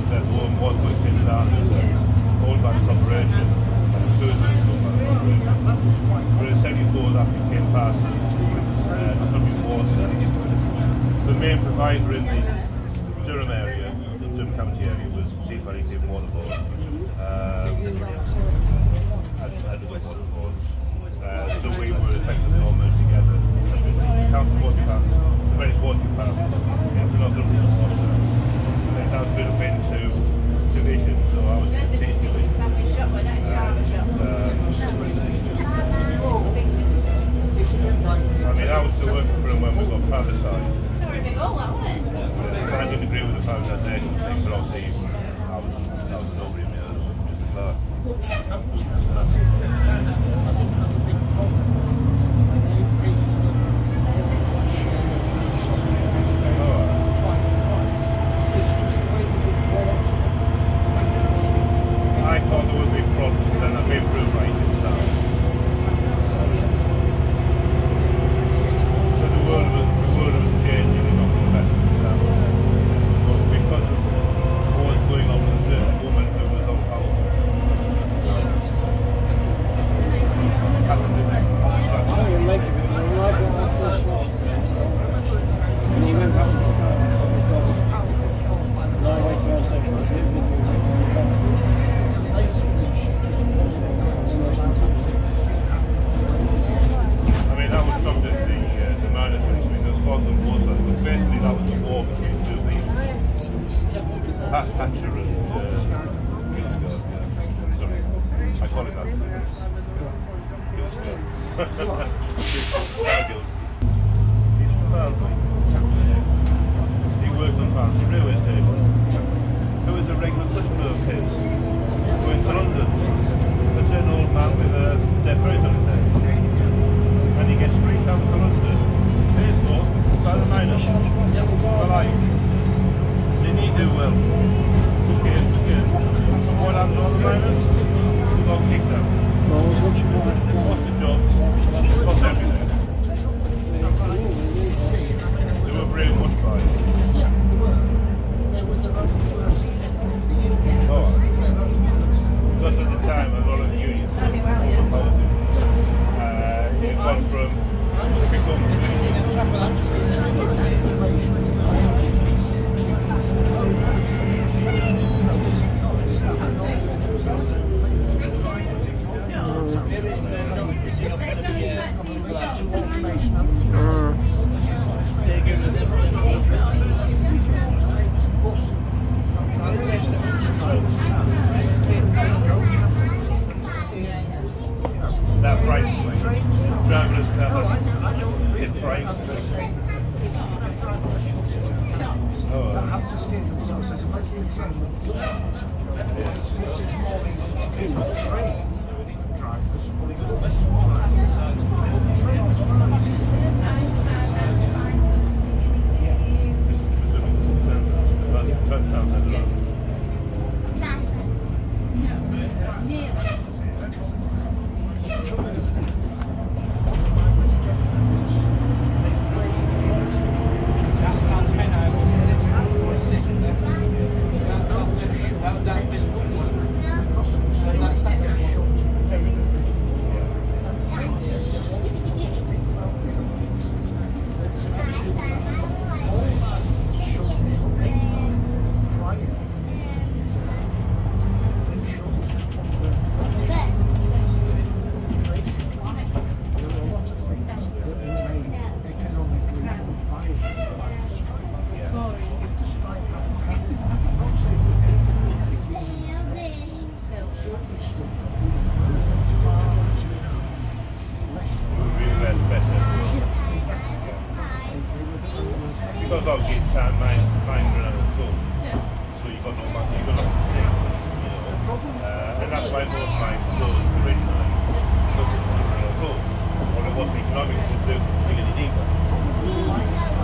that the home was going to sit down as an all-bank operation and a suicide all-bank operation. But in 74 that became past Economic Water. The main provider in the Durham area, the Durham County area, was Tea Valley Water Board. And other water boards. So we were effectively all merged together. The council water department, the various water departments, into Northumberland Water. And that was split up into divisions, so I was in the Tea division. I mean, I was still working for them when we got privatised. I didn't agree with the privatisation thing, but obviously I was nobody in it, I was just a clerk. I thought there would be problems, and I've been proved right in town. So the world was changing and not for the best in town. So it's because of what was going on with a certain woman who was on power. Hatcher and Gilsgard, yeah. Sorry, I call it that. Gilsgard. He's from Barnsley. He works on Barnsley railway station. Who is a regular customer of his going to London. A certain old man with a dead face on his head. And he gets free travel to London. Pays for by the miners. For life. They need to do well. What happened to all the miners? We got kicked out. Lost the jobs, lost everything. They were brainwashed by it. Oh, because at the time a lot of unions were overpowered. It gone from that frightens me. Driverless cars, it frightens me. Have to steer themselves as much as train. It's more easy to do with train. Drivers pulling the best one. Because obviously it's mine's running at school, so you've got no money, you've got nothing to do, you know. And that's why most mines closed originally, because it was running at school, or it wasn't economic to do to get it deeper.